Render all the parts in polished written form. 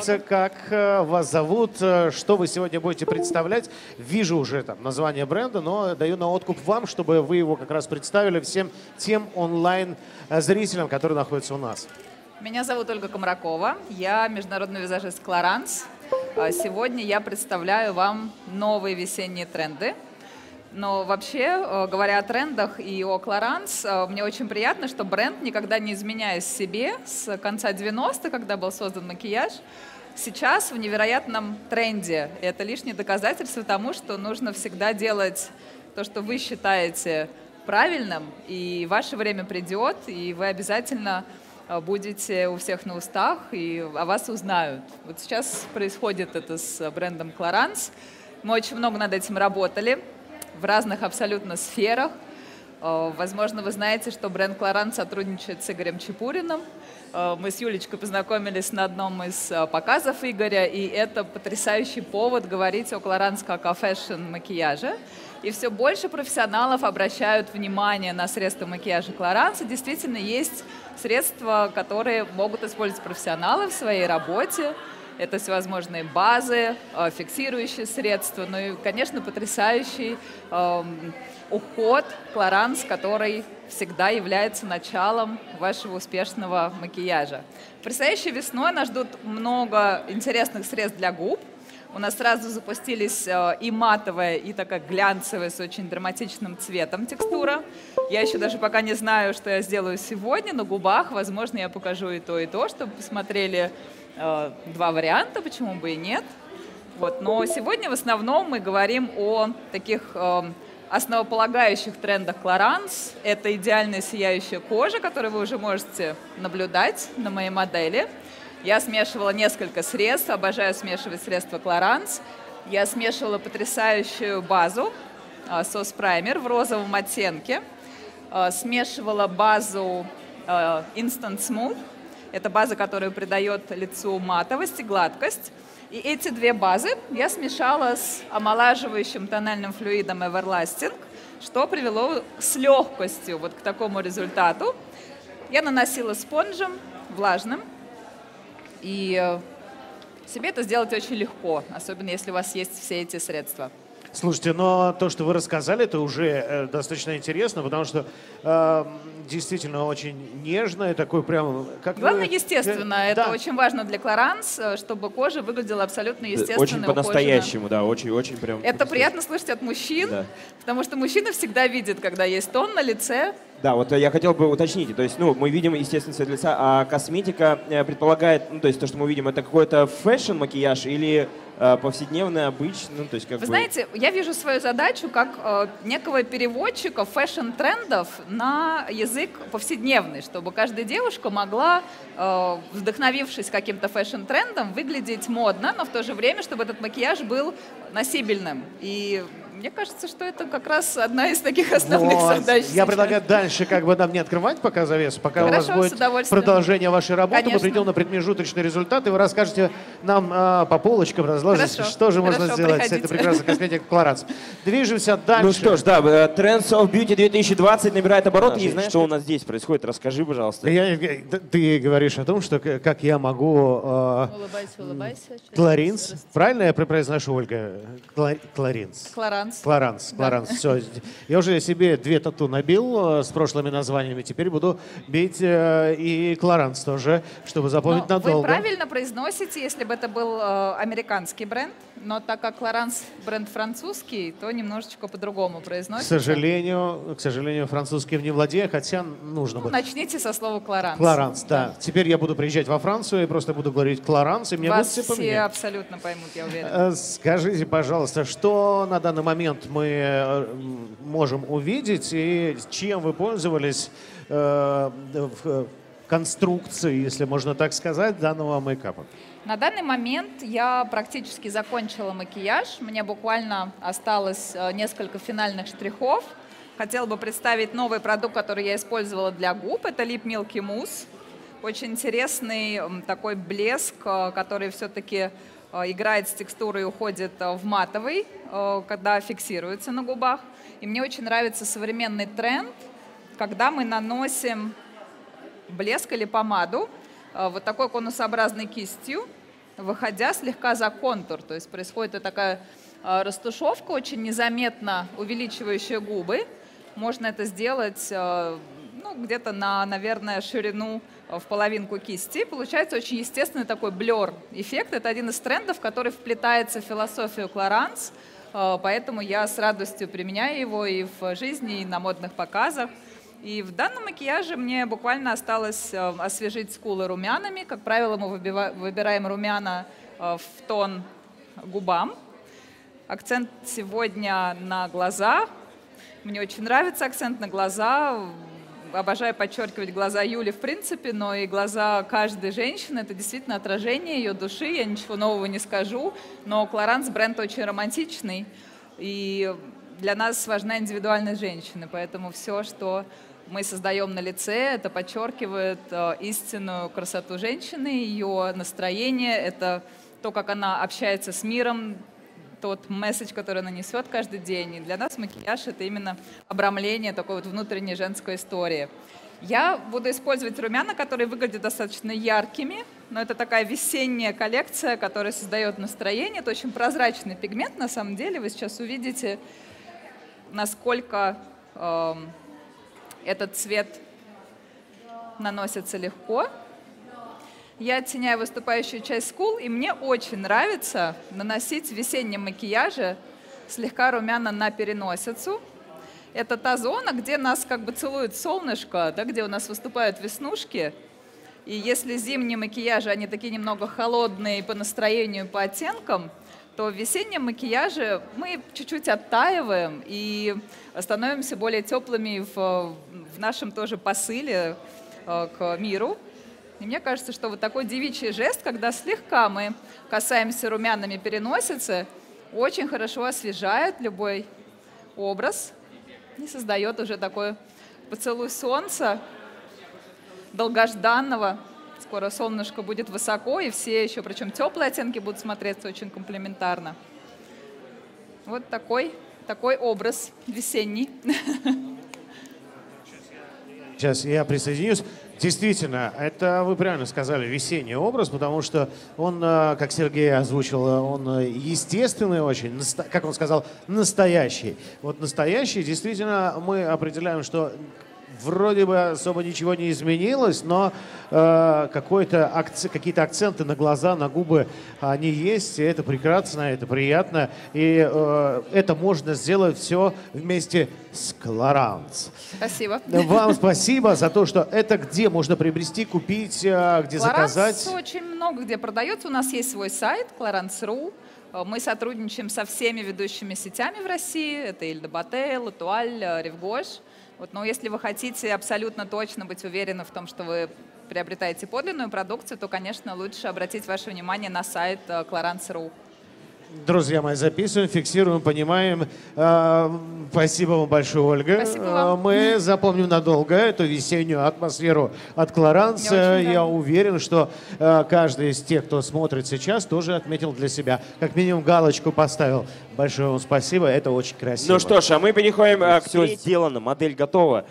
представиться, как вас зовут, что вы сегодня будете представлять. Вижу уже там название бренда, но даю на откуп вам, чтобы вы его как раз представили всем тем онлайн-зрителям, которые находятся у нас. Меня зовут Ольга Комракова, я международный визажист Clarins. Сегодня я представляю вам новые весенние тренды. Но вообще, говоря о трендах и о Clarins, мне очень приятно, что бренд, никогда не изменяясь себе, с конца 90-х, когда был создан макияж, сейчас в невероятном тренде. И это лишнее доказательство тому, что нужно всегда делать то, что вы считаете правильным, и ваше время придет, и вы обязательно будете у всех на устах, и о вас узнают. Вот сейчас происходит это с брендом Clarins. Мы очень много над этим работали в разных абсолютно сферах. Возможно, вы знаете, что бренд Clarins сотрудничает с Игорем Чепуриным. Мы с Юлечкой познакомились на одном из показов Игоря, и это потрясающий повод говорить о Clarins как о фэшн-макияже. И все больше профессионалов обращают внимание на средства макияжа Clarins. И действительно есть средства, которые могут использовать профессионалы в своей работе. Это всевозможные базы, фиксирующие средства, ну и, конечно, потрясающий уход Clarins, который всегда является началом вашего успешного макияжа. Предстоящей весной нас ждут много интересных средств для губ. У нас сразу запустились и матовая, и такая глянцевая с очень драматичным цветом текстура. Я еще даже пока не знаю, что я сделаю сегодня на губах. Возможно, я покажу и то, чтобы посмотрели два варианта, почему бы и нет. Вот. Но сегодня в основном мы говорим о таких основополагающих трендах Clarins. Это идеальная сияющая кожа, которую вы уже можете наблюдать на моей модели. Я смешивала несколько средств, обожаю смешивать средства Clarins. Я смешивала потрясающую базу, сос-праймер в розовом оттенке. Смешивала базу Instant Smooth. Это база, которая придает лицу матовость и гладкость. И эти две базы я смешала с омолаживающим тональным флюидом Everlasting, что привело с легкостью вот к такому результату. Я наносила спонжем влажным. И себе это сделать очень легко, особенно если у вас есть все эти средства. Слушайте, но то, что вы рассказали, это уже достаточно интересно, потому что действительно очень нежное, такое прям... Как Главное, естественно, это очень важно для Clarins, чтобы кожа выглядела абсолютно естественно. Очень по-настоящему, да, очень прям... Это приятно слышать от мужчин, да. Потому что мужчина всегда видит, когда есть тон на лице. Да, вот я хотел бы уточнить, то есть, мы видим, естественно, цвет лица, а косметика предполагает, то есть то, что мы видим, это какой-то фэшн-макияж или повседневный, обычный, то есть как Вы знаете, я вижу свою задачу как некого переводчика фэшн-трендов на язык повседневный, чтобы каждая девушка могла, вдохновившись каким-то фэшн-трендом, выглядеть модно, но в то же время, чтобы этот макияж был носибельным. И мне кажется, что это как раз одна из таких основных задач. Я предлагаю дальше нам не открывать пока завесу, пока Хорошо, у вас будет продолжение вашей работы, мы придем на предмежуточный результат, и вы расскажете нам по полочкам, разложите, что же можно сделать с этой прекрасной косметикой Clarins. Движемся дальше. Ну что ж, да, Trends of Beauty 2020 набирает обороты. И знаешь, что у нас здесь происходит? Расскажи, пожалуйста. Ты говоришь о том, что как я могу... Улыбайся. Clarins, правильно я произношу, Ольга? Clarins. Clarins. Все. Я уже себе 2 тату набил с прошлыми названиями. Теперь буду бить и Clarins тоже, чтобы запомнить надолго. Вы правильно произносите, если бы это был американский бренд, но так как Clarins бренд французский, то немножечко по-другому произносится. К сожалению, французским не владею, хотя нужно бы. Начните со слова Clarins. Clarins, да. Теперь я буду приезжать во Францию и просто буду говорить Clarins, и мне вас будут все абсолютно поймут, я уверена. Скажите, пожалуйста, что на данный момент мы можем увидеть и чем вы пользовались в конструкции, если можно так сказать, данного мейкапа? На данный момент я практически закончила макияж. Мне буквально осталось несколько финальных штрихов. Хотела бы представить новый продукт, который я использовала для губ. Это Lip Milky Mousse. Очень интересный такой блеск, который все-таки играет с текстурой и уходит в матовый, когда фиксируется на губах. И мне очень нравится современный тренд, когда мы наносим блеск или помаду вот такой конусообразной кистью выходя слегка за контур. То есть происходит такая растушевка, очень незаметно увеличивающая губы. Можно это сделать ну, где-то на, наверное, ширину в половинку кисти. Получается очень естественный такой блер-эффект. Это один из трендов, который вплетается в философию Clarins. Поэтому я с радостью применяю его и в жизни, и на модных показах. И в данном макияже мне буквально осталось освежить скулы румянами. Как правило, мы выбираем румяна в тон губам. Акцент сегодня на глаза. Мне очень нравится акцент на глаза. Обожаю подчеркивать глаза Юли в принципе, но и глаза каждой женщины. Это действительно отражение ее души. Я ничего нового не скажу. Но Clarins бренд очень романтичный. И для нас важна индивидуальность женщины. Поэтому все, что мы создаем на лице, это подчеркивает истинную красоту женщины, ее настроение, это то, как она общается с миром, тот месседж, который она несет каждый день. И для нас макияж — это именно обрамление такой вот внутренней женской истории. Я буду использовать румяна, которые выглядят достаточно яркими, но это такая весенняя коллекция, которая создает настроение. Это очень прозрачный пигмент, на самом деле. Вы сейчас увидите, насколько этот цвет наносится легко. Я оттеняю выступающую часть скул, и мне очень нравится наносить в весеннем макияже слегка румяна на переносицу. Это та зона, где нас как бы целует солнышко, да, где у нас выступают веснушки. И если зимние макияжи, они такие немного холодные по настроению, по оттенкам, то в весеннем макияже мы чуть-чуть оттаиваем и становимся более теплыми в нашем тоже посыле к миру. И мне кажется, что вот такой девичий жест, когда слегка мы касаемся румянами переносицы, очень хорошо освежает любой образ и создает уже такой поцелуй солнца, долгожданного. Скоро солнышко будет высоко, и все еще, причем теплые оттенки, будут смотреться очень комплементарно. Вот такой образ весенний. Сейчас я присоединюсь. Действительно, это вы правильно сказали, весенний образ, потому что он, как Сергей озвучил, он естественный очень, как он сказал, настоящий. Вот настоящий, действительно, мы определяем, что вроде бы особо ничего не изменилось, но какие-то акценты на глаза, на губы, они есть, и это прекрасно, это приятно. И это можно сделать все вместе с Clarins. Спасибо. Вам спасибо за то, что это где можно приобрести, купить, где Clarins заказать. очень много где продается. У нас есть свой сайт Clarins.ru. Мы сотрудничаем со всеми ведущими сетями в России. Это Иль де Батте, Латуаль, Ревгош. Вот, но если вы хотите абсолютно точно быть уверены в том, что вы приобретаете подлинную продукцию, то, конечно, лучше обратить ваше внимание на сайт Clarins.ru. Друзья мои, записываем, фиксируем, понимаем. Спасибо вам большое, Ольга. Спасибо вам. Мы запомним надолго эту весеннюю атмосферу от Clarins. Я уверен, что каждый из тех, кто смотрит сейчас, тоже отметил для себя. Как минимум галочку поставил. Большое вам спасибо, это очень красиво. Ну что ж, а мы переходим к... Все сделано, модель готова.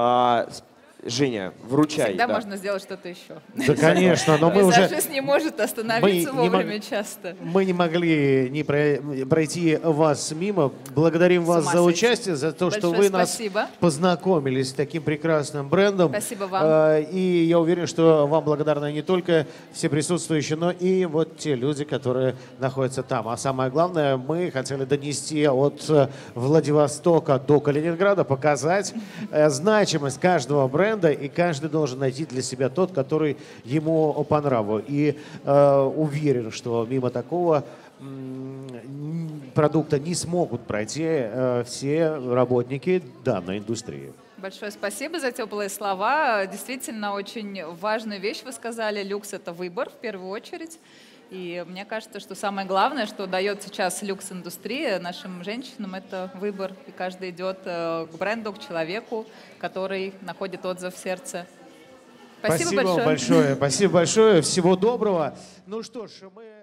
Женя, вручай. Всегда да. можно сделать что-то еще. Да, конечно, но мы уже... Визажист не может остановиться вовремя часто. Мы не могли не пройти вас мимо. Благодарим вас за участие, за то, что вы нас познакомились с таким прекрасным брендом. Спасибо вам. И я уверен, что вам благодарны не только все присутствующие, но и вот те люди, которые находятся там. А самое главное, мы хотели донести от Владивостока до Калининграда, показать значимость каждого бренда, и каждый должен найти для себя тот, который ему по нраву. И уверен, что мимо такого продукта не смогут пройти все работники данной индустрии. Большое спасибо за теплые слова. Действительно, очень важную вещь вы сказали. Люкс — это выбор в первую очередь. И мне кажется, что самое главное, что дает сейчас люкс-индустрия нашим женщинам, это выбор. И каждый идет к бренду, к человеку, который находит отзыв в сердце. Спасибо большое. Спасибо большое. Всего доброго. Ну что ж, мы...